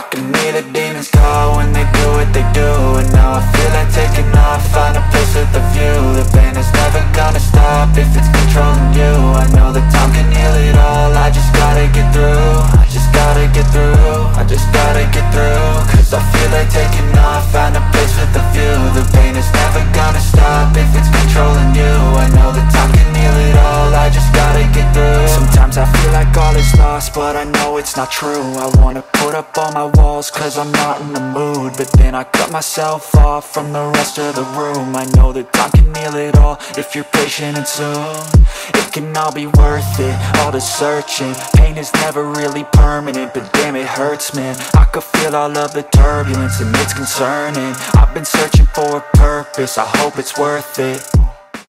can hear the demons call when they do what they do. And now I feel like taking off, find a place with a view. The pain is never gonna stop if it's controlling you. I know that time can heal it all, I just gotta get through. I just gotta get through, I just gotta get through. Cause I feel like taking off, find a place with a view. The pain is never gonna stop if it's controlling you. I know that time can heal it all, I just gotta get through. Sometimes I feel like all is lost, but I know it's not true. I wanna put up all my walls cause I'm not in the mood, but then I cut myself off from the rest of the room. I know that time can heal it all if you're patient and soon. It can all be worth it, all the searching. Pain is never really permanent, but damn it hurts, man. I could feel all of the turbulence and it's concerning. I've been searching for a purpose, I hope it's worth it.